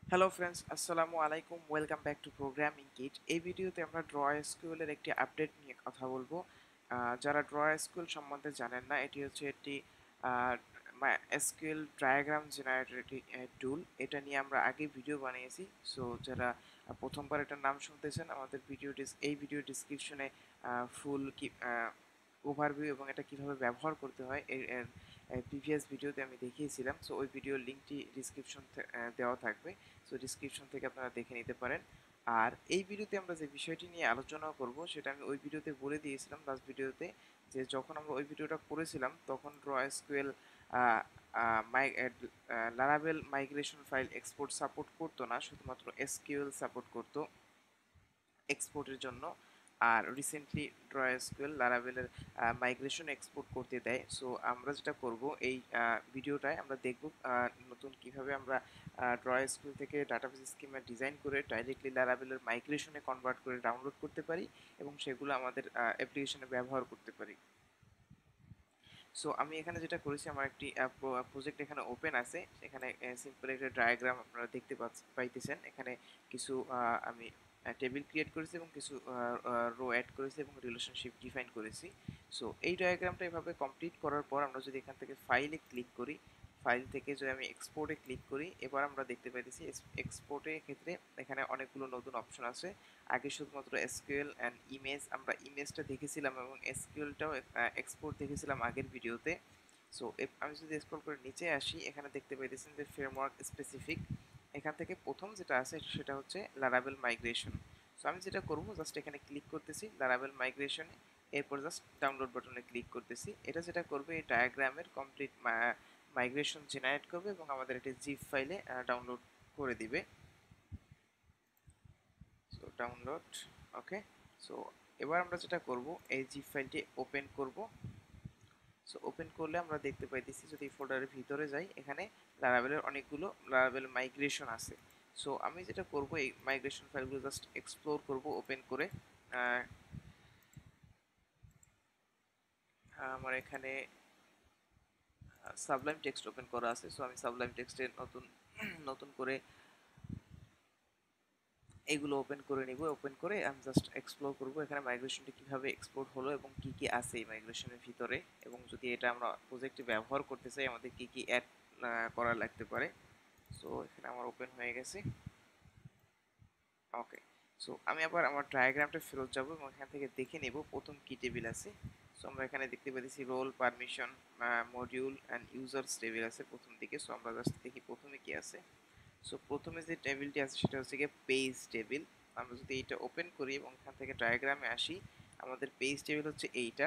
Hello friends, আসসালামু আলাইকুম। Welcome back to programming kit. এই ভিডিওতে আমরা ড্র এসকিউএল এর একটি আপডেট নিয়ে কথা বলবো। যারা ড্র এসকিউএল সম্বন্ধে জানেন না, এটি হচ্ছে একটি এসকিউএল ডায়াগ্রাম জেনারেটর একটি টুল। এটা নিয়ে আমরা আগে ভিডিও বানিয়েছি। সো যারা প্রথমবার এটার নাম শুনতেছেন, আমাদের এই ভিডিও ডিসক্রিপশনে ফুল কি ওভারভিউ এবং এটা কিভাবে ব্যবহার করতে হয় এর প্রিভিয়াস ভিডিওতে আমি দেখিয়েছিলাম। সো ওই ভিডিওর লিঙ্কটি ডিসক্রিপশন দেওয়া থাকবে। সো ডিসক্রিপশন থেকে আপনারা দেখে নিতে পারেন। আর এই ভিডিওতে আমরা যে বিষয়টি নিয়ে আলোচনা করব সেটা আমি ওই ভিডিওতে বলে দিয়েছিলাম, লাস্ট ভিডিওতে, যে যখন আমরা ওই ভিডিওটা করেছিলাম তখন draw SQL Laravel migration file export support করতো না, শুধুমাত্র এসকিউএল সাপোর্ট করতো এক্সপোর্টের জন্য। আর রিসেন্টলি ড্র এসকিউএল লারাভেলের মাইগ্রেশন এক্সপোর্ট করতে দেয়। সো আমরা যেটা করব এই ভিডিওটায় আমরা দেখব নতুন কিভাবে আমরা ড্র এসকিউএল থেকে ডাটাবেস স্কিমা ডিজাইন করে ডাইরেক্টলি লারাভেলের মাইগ্রেশনে কনভার্ট করে ডাউনলোড করতে পারি এবং সেগুলো আমাদের অ্যাপ্লিকেশনে ব্যবহার করতে পারি। সো আমি এখানে যেটা করেছি, আমার একটি প্রজেক্ট এখানে ওপেন আছে। এখানে সিম্পল একটা ডায়াগ্রাম আপনারা দেখতে পাইতেছেন। এখানে কিছু আমি টেবিল ক্রিয়েট করেছি এবং কিছু রো অ্যাড করেছি এবং রিলেশনশিপ ডিফাইন করেছি। সো এই ডায়াগ্রামটা এভাবে কমপ্লিট করার পর আমরা যদি এখান থেকে ফাইলে ক্লিক করি, ফাইল থেকে যদি আমি এক্সপোর্টে ক্লিক করি, এবার আমরা দেখতে পাইতেছি এক্সপোর্টের ক্ষেত্রে এখানে অনেকগুলো নতুন অপশন আছে। আগে শুধুমাত্র এসকিউএল অ্যান্ড ইমেজ, আমরা ইমেজটা দেখেছিলাম এবং এসকিউএলটাও এক্সপোর্ট দেখেছিলাম আগের ভিডিওতে। সো আমি যদি স্ক্রল করে নিচে আসি, এখানে দেখতে পাইতেছেন যে ফ্রেমওয়ার্ক স্পেসিফিক। এখান থেকে প্রথম যেটা আছে সেটা হচ্ছে লারাভেল মাইগ্রেশন। সো আমি যেটা করব, জাস্ট এখানে ক্লিক করতেছি লারাভেল মাইগ্রেশনে, এরপর জাস্ট ডাউনলোড বাটনে ক্লিক করতেছি। এটা যেটা করবে, এই ডায়াগ্রামের কমপ্লিট মাইগ্রেশন জেনারেট করবে এবং আমাদের একটি জিপ ফাইলে ডাউনলোড করে দিবে। সো ডাউনলোড, ওকে। সো এবার আমরা যেটা করব, এই জিপ ফাইলটি ওপেন করব। সো ওপেন করলে আমরা দেখতে পাইতেছি, যদি ফোল্ডারের ভিতরে যাই, এখানে লারাভেলের অনেকগুলো লারাভেল মাইগ্রেশন আছে। সো আমি যেটা করব, এই মাইগ্রেশন ফাইলগুলো জাস্ট এক্সপ্লোর করব ওপেন করে। আমার এখানে সাবলাইম টেক্সট ওপেন করা আছে। সো আমি সাবলাইম টেক্সটের নতুন নতুন করে এগুলো ওপেন করে নিব। ওপেন করে আমি জাস্ট এক্সপ্লোর করব এখানে মাইগ্রেশনটি কিভাবে এক্সপোর্ট হলো এবং কি কি আছে এই মাইগ্রেশনের ভিতরে, এবং যদি এটা আমরা প্রজেক্টে ব্যবহার করতে চাই আমাদের কি কি অ্যাড করা লাগতে পারে। সো এখানে আমার ওপেন হয়ে গেছে, ওকে। সো আমি আবার আমার ডায়াগ্রামটা ফেরত যাব এবং এখান থেকে দেখে নেব প্রথম কি টেবিল আছে। সো আমরা এখানে দেখতে পাচ্ছি role, permission, module and users table আছে প্রথম দিকে। সো আমরা জাস্ট দেখি প্রথমে কি আছে। সো প্রথমে যে টেবিলটি আছে সেটা হচ্ছে গিয়ে পেজ টেবিল। আমরা যদি এইটা ওপেন করি এবং এখান থেকে ডায়াগ্রামে আসি, আমাদের পেজ টেবিল হচ্ছে এইটা,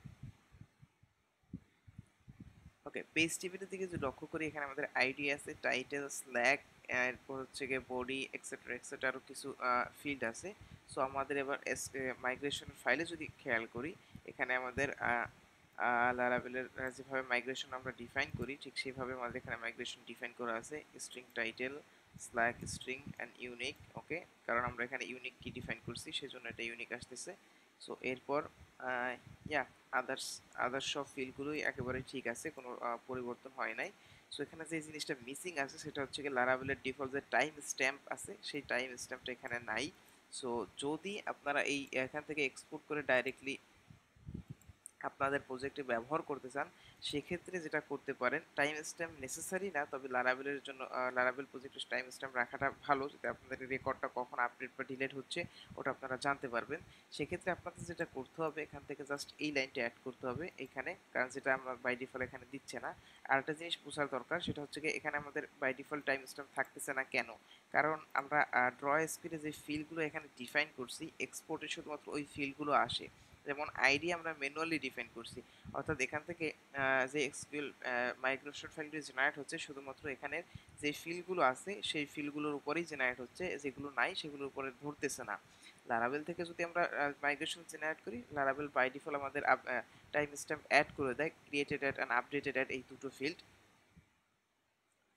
ওকে। পেজ টেবিলের দিকে যদি লক্ষ্য করি, এখানে আমাদের আইডি আছে, টাইটেল, স্ল্যাগ, এরপর হচ্ছে গিয়ে বডি, এক্সেট্রা এক্সেট্রা, আরও কিছু ফিল্ড আছে। সো আমাদের এবার মাইগ্রেশন ফাইলে যদি খেয়াল করি, এখানে আমাদের লারাভেলের যেভাবে মাইগ্রেশন আমরা ডিফাইন করি ঠিক সেভাবে আমাদের এখানে মাইগ্রেশন ডিফাইন করা আছে। String title, slug string and unique, okay. কারণ আমরা এখানে ইউনিক কি ডিফাইন করছি সেজন্য এটা ইউনিক আসতেছে। সো এরপর ইয়া আদার্স আদার্স সব ফিল্ডগুলোই একেবারে ঠিক আছে, কোনো পরিবর্তন হয় নাই। সো এখানে যে জিনিসটা মিসিং আছে সেটা হচ্ছে কি, লারাভেলের ডিফল্ট যে টাইম স্ট্যাম্প আছে সেই টাইম স্ট্যাম্পটা এখানে নাই। সো যদি আপনারা এই এখান থেকে এক্সপোর্ট করে ডাইরেক্টলি আপনাদের প্রজেক্টে ব্যবহার করতে চান, সেক্ষেত্রে যেটা করতে পারেন, টাইম স্ট্যাম্প নেসেসারি না, তবে লারাভেলের জন্য লারাভেল প্রজেক্টের টাইম স্ট্যাম্প রাখাটা ভালো, যাতে আপনাদের রেকর্ডটা কখন আপডেট বা ডিলেট হচ্ছে ওটা আপনারা জানতে পারবেন। সেক্ষেত্রে আপনাদের যেটা করতে হবে, এখান থেকে জাস্ট এই লাইনটা অ্যাড করতে হবে এখানে, কারণ যেটা আমরা বাই ডিফল্ট এখানে দিচ্ছে না। আর একটা জিনিস বোঝার দরকার, সেটা হচ্ছে কি, এখানে আমাদের বাই ডিফল্ট টাইম স্ট্যাম্প থাকতেছে না কেন? কারণ আমরা ড্র স্পিডে যে ফিল্ডগুলো এখানে ডিফাইন করছি, এক্সপোর্টে শুধুমাত্র ওই ফিল্ডগুলো আসে। যেমন আইডি আমরা ম্যানুয়ালি ডিফাইন করছি, অর্থাৎ এখান থেকে যে এক্সকিউএল মাইগ্রেশন ফাইলটি জেনারেট হচ্ছে শুধুমাত্র এখানের যে ফিল্ডগুলো আছে সেই ফিল্ডগুলোর উপরেই জেনারেট হচ্ছে, যেগুলো নাই সেগুলোর উপরে ধরতেছে না। লারাভেল থেকে যদি আমরা মাইগ্রেশন জেনারেট করি, লারাভেল বাই ডিফল্ট আমাদের টাইম স্ট্যাম্প অ্যাড করে দেয়, created at and updated at, এই দুটো ফিল্ড।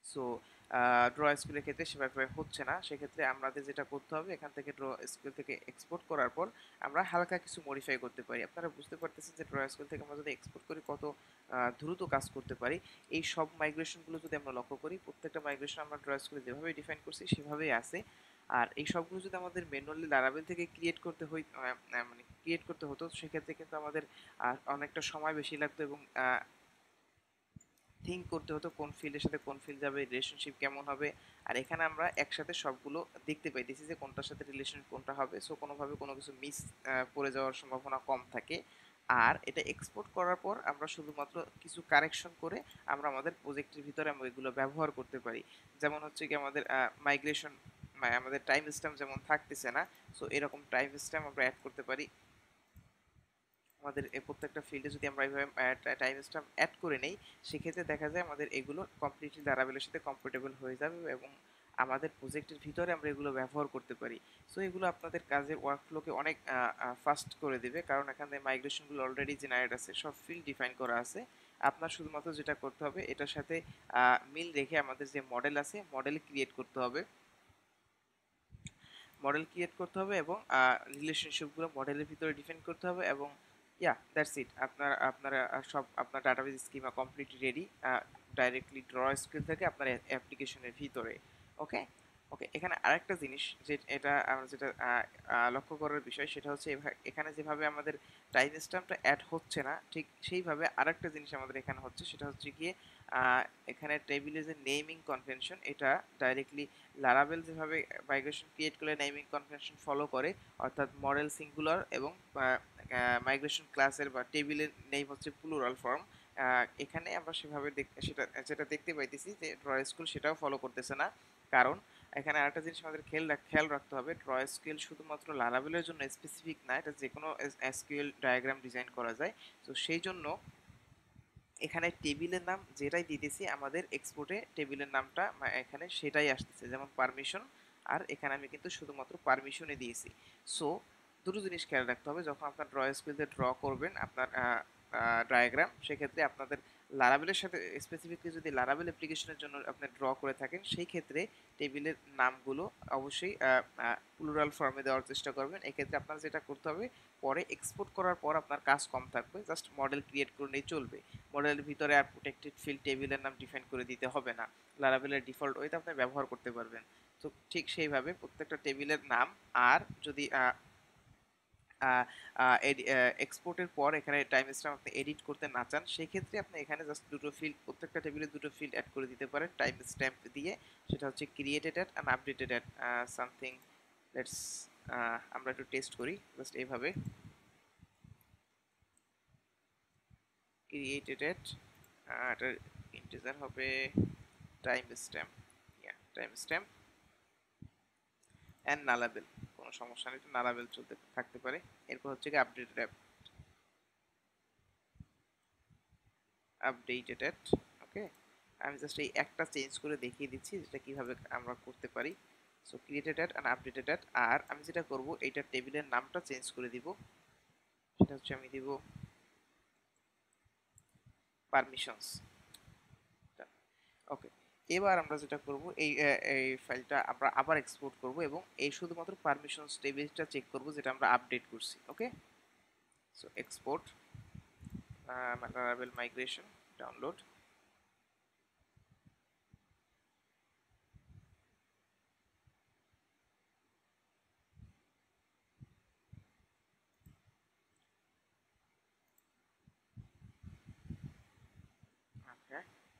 সো ড্র স্কুলের ক্ষেত্রে সেভাবে হচ্ছে না, সেক্ষেত্রে আমাদের যেটা করতে হবে এখান থেকে ড্র স্কুল থেকে এক্সপোর্ট করার পর আমরা হালকা কিছু মডিফাই করতে পারি। আপনারা বুঝতে পারতেছেন যে ড্র স্কুল থেকে আমরা যদি এক্সপোর্ট করি কত দ্রুত কাজ করতে পারি। এই সব মাইগ্রেশনগুলো যদি আমরা লক্ষ্য করি, প্রত্যেকটা মাইগ্রেশন আমরা ড্র স্কুলে যেভাবে ডিফাইন করছি সেভাবেই আছে। আর এই সবগুলো যদি আমাদের ম্যানুয়ালি লারাভেল থেকে ক্রিয়েট করতে মানে ক্রিয়েট করতে হতো, সেক্ষেত্রে কিন্তু আমাদের অনেকটা সময় বেশি লাগতো এবং থিঙ্ক করতে হতো কোন ফিল্ডের সাথে কোন ফিল্ড যাবে, রিলেশনশিপ কেমন হবে। আর এখানে আমরা একসাথে সবগুলো দেখতে পাইতেছি যে কোনটার সাথে রিলেশন কোনটা হবে, সো কোনোভাবে কোনো কিছু মিস পড়ে যাওয়ার সম্ভাবনা কম থাকে। আর এটা এক্সপোর্ট করার পর আমরা শুধুমাত্র কিছু কারেকশন করে আমরা আমাদের প্রজেক্টের ভিতরে আমরা এগুলো ব্যবহার করতে পারি। যেমন হচ্ছে কি আমাদের মাইগ্রেশন, আমাদের টাইম স্ট্যাম্প যেমন থাকতেছে না, সো এরকম টাইম স্ট্যাম্প আমরা অ্যাড করতে পারি। আমাদের এই প্রত্যেকটা ফিল্ডে যদি আমরা এইভাবে টাইম স্ট্যাম্প অ্যাড করে নেই, সেক্ষেত্রে দেখা যায় আমাদের এগুলো কমপ্লিটলি লারাভেলের সাথে কম্পাটেবল হয়ে যাবে এবং আমাদের প্রজেক্টের ভিতরে আমরা এগুলো ব্যবহার করতে পারি। সো এগুলো আপনাদের কাজের ওয়ার্কফ্লোকে অনেক ফাস্ট করে দিবে, কারণ এখানে মাইগ্রেশনগুলো অলরেডি জেনারেট আছে, সব ফিল্ড ডিফাইন করা আছে। আপনার শুধুমাত্র যেটা করতে হবে এটার সাথে মিল রেখে আমাদের যে মডেল আছে মডেল ক্রিয়েট করতে হবে, এবং রিলেশনশিপগুলো মডেলের ভিতরে ডিফাইন করতে হবে এবং দ্যাটস ইট। আপনারা সব আপনার database schema complete ready directly drawSQL থেকে আপনার অ্যাপ্লিকেশনের ভিতরে। ওকে, ওকে। এখানে আরেকটা জিনিস যে এটা আমরা যেটা লক্ষ্য করার বিষয় সেটা হচ্ছে এখানে যেভাবে আমাদের টাইম স্ট্যাম্পটা অ্যাড হচ্ছে না, ঠিক সেইভাবে আরেকটা জিনিস আমাদের এখানে হচ্ছে, সেটা হচ্ছে গিয়ে এখানে টেবিলে যে নেমিং কনভেনশন, এটা ডাইরেক্টলি লারাভেল যেভাবে মাইগ্রেশন ক্রিয়েট করলে নেমিং কনভেনশন ফলো করে, অর্থাৎ মডেল সিঙ্গুলার এবং মাইগ্রেশন ক্লাসের বা টেবিলের নেম হচ্ছে প্লুরাল ফর্ম। এখানে আমরা সেভাবে সেটা যেটা দেখতে পাইতেছি যে ড্র স্কুল সেটাও ফলো করতেছে না। কারণ এখানে আরেকটা জিনিস আমাদের খেয়াল রাখতে হবে, ড্র স্কেল শুধুমাত্র লারাভেলের জন্য স্পেসিফিক না, এটা যে কোনো এসকিউএল ডায়াগ্রাম ডিজাইন করা যায়। তো সেই জন্য এখানে টেবিলের নাম যেটাই দিতেছি আমাদের এক্সপোর্টে টেবিলের নামটা এখানে সেটাই আসতেছে, যেমন পারমিশন। আর এখানে আমি কিন্তু শুধুমাত্র পারমিশনে দিয়েছি। সো দুটো জিনিস খেয়াল রাখতে হবে যখন আপনার ড্র স্কুইলতে ড্র করবেন আপনার ডায়াগ্রাম, সেক্ষেত্রে আপনাদের লারাভেলের সাথে স্পেসিফিকলি যদি লারাভেল অ্যাপ্লিকেশনের জন্য আপনি ড্র করে থাকেন, সেই ক্ষেত্রে টেবিলের নামগুলো অবশ্যই প্লুরাল ফর্মে দেওয়ার চেষ্টা করবেন। এক্ষেত্রে আপনার যেটা করতে হবে, পরে এক্সপোর্ট করার পর আপনার কাজ কম থাকবে, জাস্ট মডেল ক্রিয়েট করলেই চলবে। মডেলের ভিতরে আর প্রোটেক্টেড ফিল্ড টেবিলের নাম ডিফাইন করে দিতে হবে না, লারাভেলের ডিফল্ট ওয়েতে আপনি ব্যবহার করতে পারবেন। তো ঠিক সেইভাবে প্রত্যেকটা টেবিলের নাম, আর যদি এক্সপোর্টের পর এখানে টাইম স্ট্যাম্প আপনি এডিট করতে না চান, সেক্ষেত্রে আপনি এখানে জাস্ট দুটো ফিল্ড, প্রত্যেকটা টেবিলে দুটো ফিল্ড অ্যাড করে দিতে পারেন টাইম স্ট্যাম্প দিয়ে। সেটা হচ্ছে created at and updated at something. Let's আমরা একটু টেস্ট করি জাস্ট এইভাবে, ক্রিয়েটেড অ্যাট এটার ইন্টিজার হবে timestamp, timestamp and nullable, কোনো সমস্যা নেই, নালাবেল চলতে থাকতে পারে। এরপর হচ্ছে কি আপডেটেড। ওকে, আমি জাস্ট এই একটা চেঞ্জ করে দেখিয়ে দিচ্ছি যেটা কিভাবে আমরা করতে পারি। So created at and updated at, আর আমি যেটা করব এইটা টেবিলের নামটা চেঞ্জ করে দিব, সেটা হচ্ছে আমি দিব পারমিশনস। ওকে, এবার আমরা যেটা করব এই ফাইলটা আমরা আবার এক্সপোর্ট করব এবং এই শুধুমাত্র পারমিশনস টেবিলটা চেক করব যেটা আমরা আপডেট করছি। Okay, so export Laravel migration download. Okay,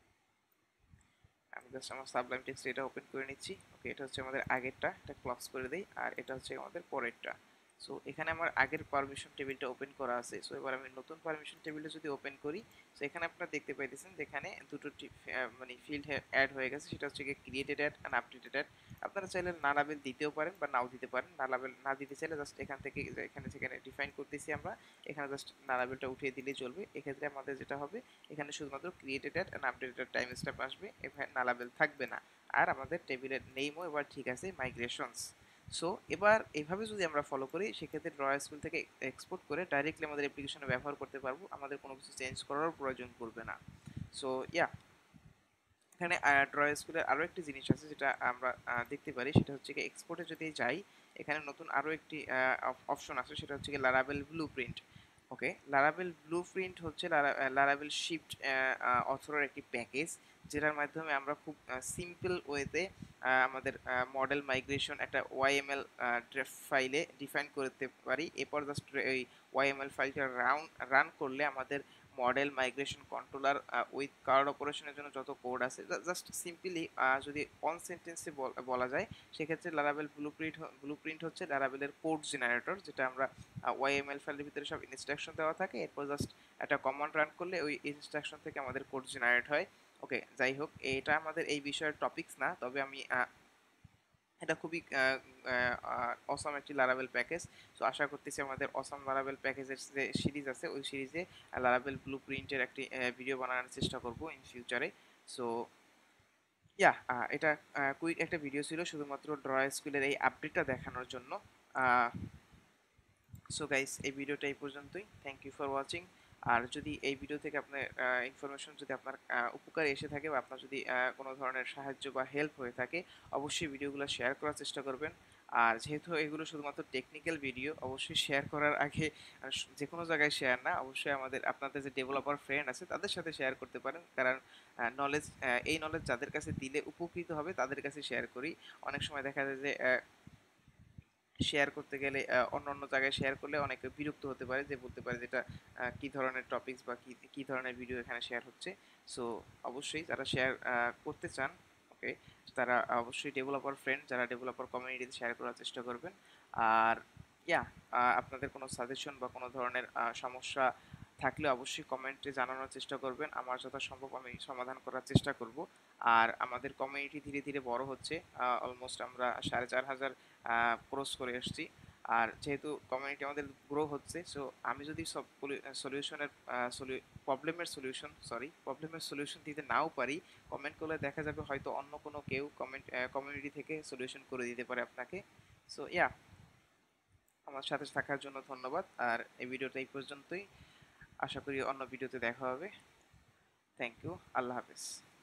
আমি জাস্ট আমার সাবলাইম টেক্সট এটা ওপেন করে নিচ্ছি। ওকে, এটা হচ্ছে আমাদের আগেরটা, এটা ক্লোজ করে দেই, আর এটা হচ্ছে আমাদের পরেরটা। সো এখানে আমার আগের পারমিশন টেবিলটা ওপেন করা আছে। সো এবার আমি নতুন পারমিশন টেবিলটা যদি ওপেন করি, সো এখানে আপনারা দেখতে পাইতেছেন যেখানে দুটো মানে ফিল্ড অ্যাড হয়ে গেছে, সেটা হচ্ছে created at and updated at. আপনারা চাইলে না লাবেল দিতেও পারেন বা নাও দিতে পারেন। না লাবেল না দিতে চাইলে জাস্ট এখান থেকে এখানে যেখানে ডিফাইন করতেছি আমরা, এখানে জাস্ট না লাবেলটা উঠিয়ে দিলেই চলবে। এক্ষেত্রে আমাদের যেটা হবে, এখানে শুধুমাত্র created at and updated timestamp আসবে, এখানে না লাবেল থাকবে না। আর আমাদের টেবিলের নেমও এবার ঠিক আছে, মাইগ্রেশনস। সো এবার এইভাবে যদি আমরা ফলো করি, সেক্ষেত্রে ড্র স্কুল থেকে এক্সপোর্ট করে ডাইরেক্টলি আমাদের অ্যাপ্লিকেশনে ব্যবহার করতে পারবো, আমাদের কোনো কিছু চেঞ্জ করার প্রয়োজন পড়বে না। সো এখানে ড্র স্কুলের আরো একটি জিনিস আছে যেটা আমরা দেখতে পারি, সেটা হচ্ছে কি এক্সপোর্টে যদি যাই, এখানে নতুন আরো একটি অপশন আছে, সেটা হচ্ছে কি লারাবেল ব্লুপ্রিন্ট। ওকে, লারাবেল ব্লুপ্রিন্ট হচ্ছে লারাবেল শিফট অথরের একটি প্যাকেজ, যেটার মাধ্যমে আমরা খুব সিম্পল ওয়েতে আমাদের মডেল মাইগ্রেশন একটা ওয়াইএমএল ফাইলে ডিফাইন করতে পারি। এরপর জাস্ট এই ওয়াইএমএল ফাইলটা রান করলে আমাদের model migration controller with CRUD অপারেশনের জন্য যত কোড আছে, জাস্ট সিম্পলি যদি অন সেন্টেন্সে বলা যায়, সেক্ষেত্রে লারাবেল ব্লুপ্রিন্ট হচ্ছে লারাবেলের কোড জেনারেটর, যেটা আমরা ওয়াইএমএল ফাইলের ভিতরে সব ইনস্ট্রাকশন দেওয়া থাকে, এরপর জাস্ট একটা কমান্ড রান করলে ওই ইনস্ট্রাকশন থেকে আমাদের কোড জেনারেট হয়। ওকে, যাই হোক, এটা আমাদের এই বিষয়ের টপিকস না, তবে আমি এটা খুবই অসাম একটি লারাবেল প্যাকেজ। সো আশা করতেছি আমাদের অসাম লারাবেল প্যাকেজের যে সিরিজ আছে, ওই সিরিজে লারাবেল ব্লু প্রিন্টের একটি ভিডিও বানানোর চেষ্টা করব ইন ফিউচারে। সো ইয়া, এটা কুইক একটা ভিডিও ছিল শুধুমাত্র ড্র স্কুলের এই আপডেটটা দেখানোর জন্য। সো গাইস, এই ভিডিওটা এই পর্যন্তই। Thank you for watching. আর যদি এই ভিডিও থেকে আপনার ইনফরমেশন যদি আপনার উপকারে এসে থাকে, বা আপনার যদি কোনো ধরনের সাহায্য বা হেল্প হয়ে থাকে, অবশ্যই ভিডিওগুলো শেয়ার করার চেষ্টা করবেন। আর যেহেতু এগুলো শুধুমাত্র টেকনিক্যাল ভিডিও, অবশ্যই শেয়ার করার আগে যে কোনো জায়গায় শেয়ার না, অবশ্যই আপনাদের যে ডেভেলপার ফ্রেন্ড আছে তাদের সাথে শেয়ার করতে পারেন, কারণ নলেজ এই নলেজ যাদের কাছে দিলে উপকৃত হবে তাদের কাছে শেয়ার করি। অনেক সময় দেখা যায় যে শেয়ার করতে গেলে অন্য অন্য জায়গায় শেয়ার করলে অনেকে বিরক্ত হতে পারে, যে বলতে পারে যেটা কি ধরনের টপিকস বা কি কি ধরনের ভিডিও এখানে শেয়ার হচ্ছে। সো অবশ্যই যারা শেয়ার করতে চান, ওকে, তারা অবশ্যই ডেভেলপার ফ্রেন্ড যারা ডেভেলপার কমিউনিটিতে শেয়ার করার চেষ্টা করবেন। আর ইয়া, আপনাদের কোনো সাজেশন বা কোনো ধরনের সমস্যা থাকলে অবশ্যই কমেন্টে জানানোর চেষ্টা করবেন, আমার যথাসম্ভব আমি সমাধান করার চেষ্টা করব। আর আমাদের কমিউনিটি ধীরে ধীরে বড় হচ্ছে, অলমোস্ট আমরা 4,500 ক্রস করে এসেছি। আর যেহেতু কমিউনিটি আমাদের গ্রো হচ্ছে, সো আমি যদি সব সলিউশনের প্রবলেমের সলিউশন দিতে নাও পারি, কমেন্ট করলে দেখা যাবে হয়তো অন্য কোনো কেউ কমিউনিটি থেকে সলিউশন করে দিতে পারে আপনাকে। সো ইয়া, আমার সাথে থাকার জন্য ধন্যবাদ। আর এই ভিডিওটা এই পর্যন্তই, আশা করি অন্য ভিডিওতে দেখা হবে। থ্যাংক ইউ, আল্লাহ হাফেজ।